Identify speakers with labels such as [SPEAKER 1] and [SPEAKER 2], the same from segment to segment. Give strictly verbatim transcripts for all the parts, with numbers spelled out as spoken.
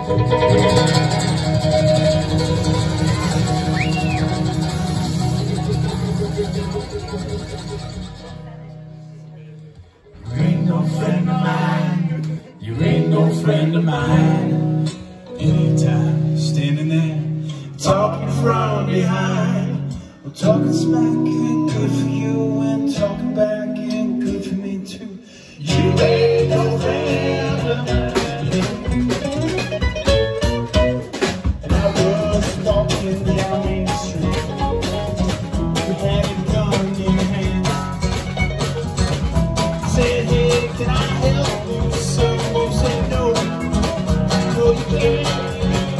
[SPEAKER 1] Friend of mine, you ain't no friend of mine. Anytime standing there, talking from behind, well, talking smack ain't good for you, and talking back ain't good for me too. You ain't no friend of mine. And I was walking down Main Street, you had a gun in your hand, said, hey, can I help you, sir? You said no, no you can't.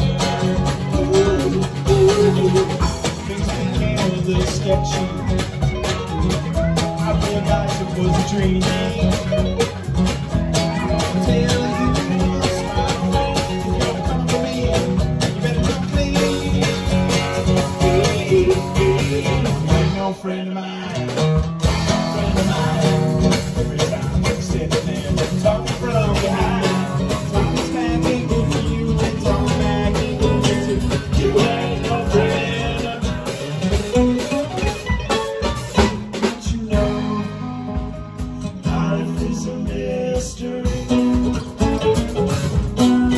[SPEAKER 1] Ooh, ooh, things became a little sketchy. I realized it was a dream. Tell you this, my friend, if you're gonna come for me, you better come clean. You ain't no friend of mine, friend of mine. Every time you sit there, talking from behind, talking smack ain't good for you, and talking back ain't good for you. You ain't no friend of mine. Don't you know, life is a mystery.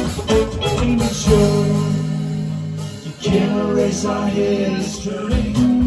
[SPEAKER 1] Ain't it sure you can't erase our history?